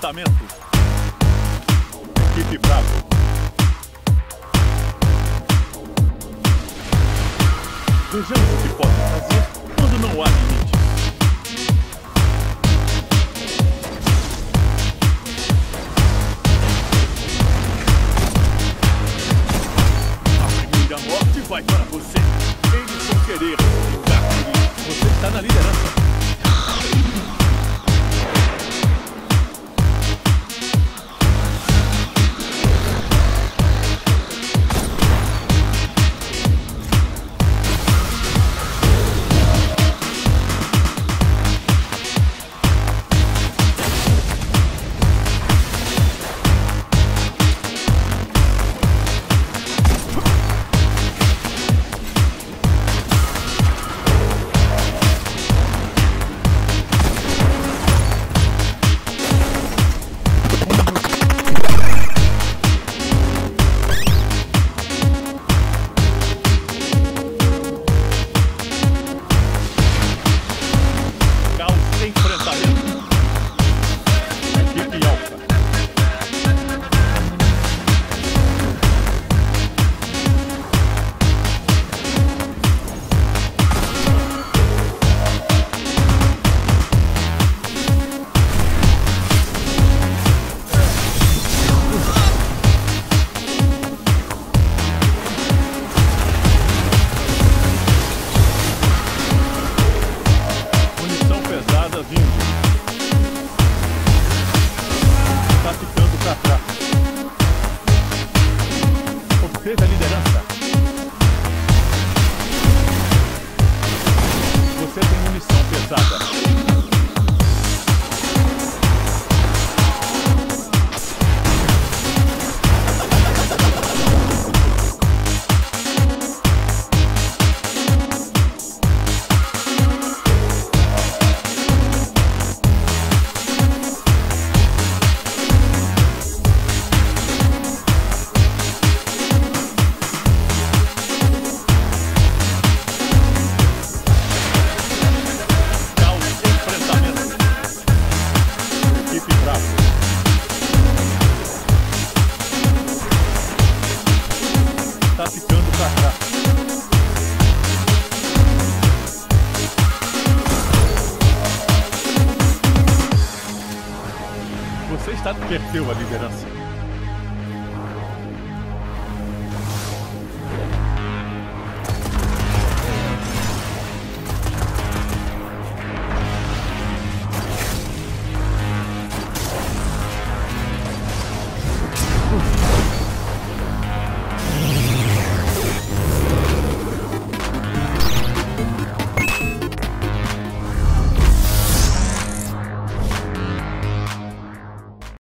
enfrentamento. Equipe Bravo. Vejamos o que podem fazer quando não há limites. A primeira morte vai para você. Eles vão querer ficar por isso. Você está na liderança. Está ficando para trás. Obteve a liderança. Você tem munição pesada. Está ficando para trás. Você perdeu a liderança.